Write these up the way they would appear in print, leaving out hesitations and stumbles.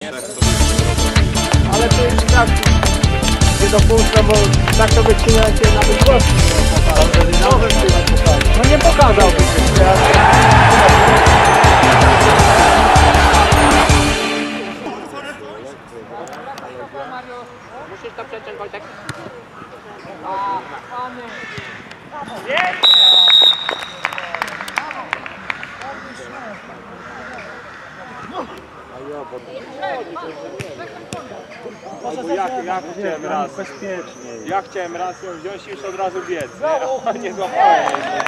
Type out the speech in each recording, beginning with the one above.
Ale to jest tak, nie dopuszczę, bo tak to wycinajcie nawet głośno. No nie pokazałby się. Musisz to przeciąć, Wojtek. Ja chciałem raz ją wziąć i już od razu biec, nie? Nie złapałem jej.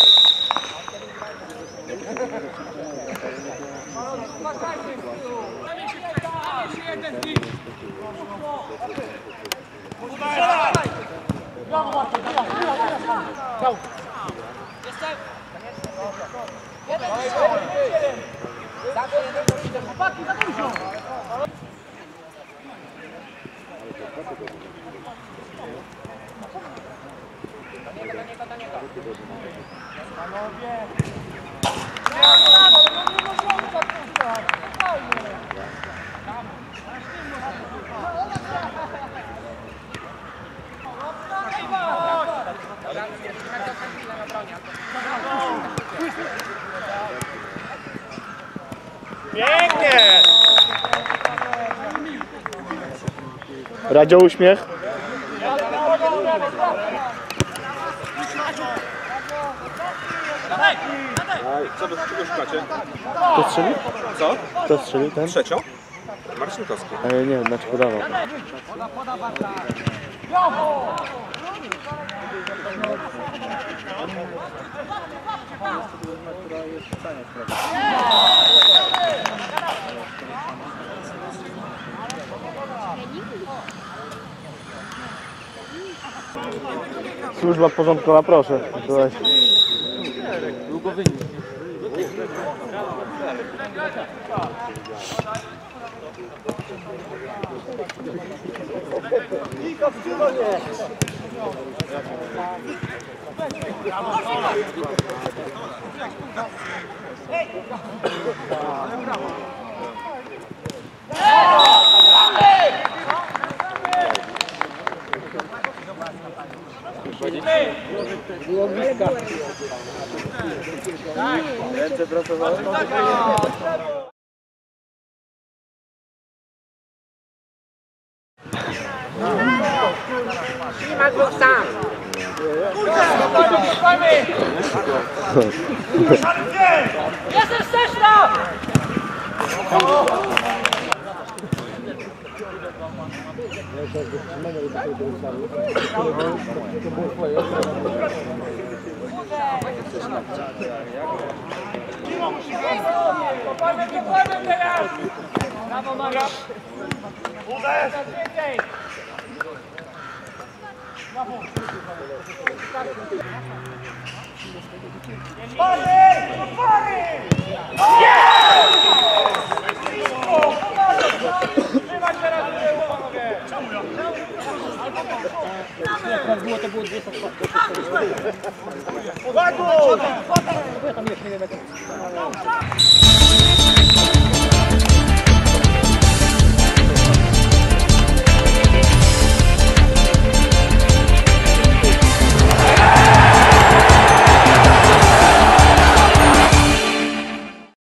Pięknie! Radzio uśmiech. Co wy czego szukacie? Kto strzelił? Co? Kto strzelił ten? Trzecią? Marcinkowski. Nie, znaczy podawał. Służba porządkowa, proszę. Długo wynik. Niko, wstrzymaj mnie! Było bliska. Ręce pracowały. Ślimak był sam. Jestem wsteczna! Kopamy teraz! Brawo, Mario! Uderz! Trzymać teraz panowie! Jak było, to było 200. Uwaga!